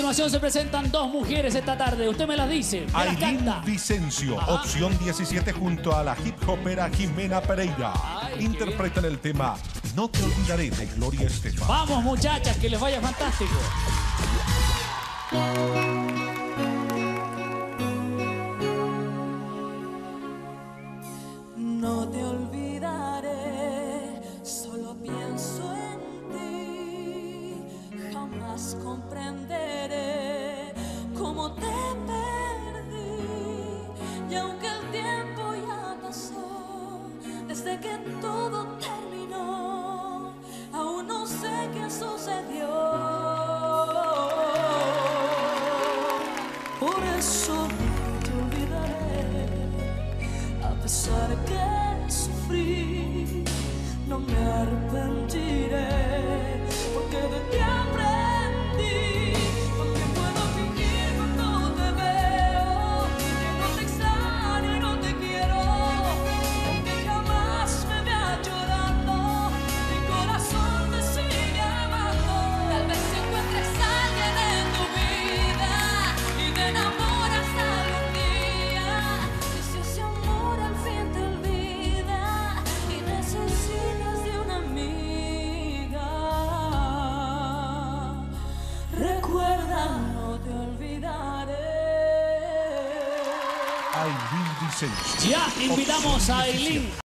continuación se presentan dos mujeres esta tarde. Usted me las dice. Me las Ailín canta. Vicencio, opción 17, junto a la hip hopera Jimena Pereira. Interpretan el tema No te olvidaré de Gloria Estefan. Vamos, muchachas, que les vaya fantástico. No te olvidaré, solo pienso en ti. Jamás comprenderé cómo te perdí. Y aunque el tiempo ya pasó, desde que todo terminó, aún no sé qué sucedió. Por eso no te olvidaré, a pesar que sufrí, no me arrepentiré, porque de ti aprendí. Porque puedo fingir cuando te veo, que no te extraño y no te quiero, aunque jamás me veas llorando, mi corazón te sigue amando. Tal vez encuentres a alguien en tu vida y te enamoras algún día, y si ese amor al fin te olvida y necesitas de una amiga, recuerda, no te olvidaré. Ailín Vicencio. Ya invitamos a Ailín.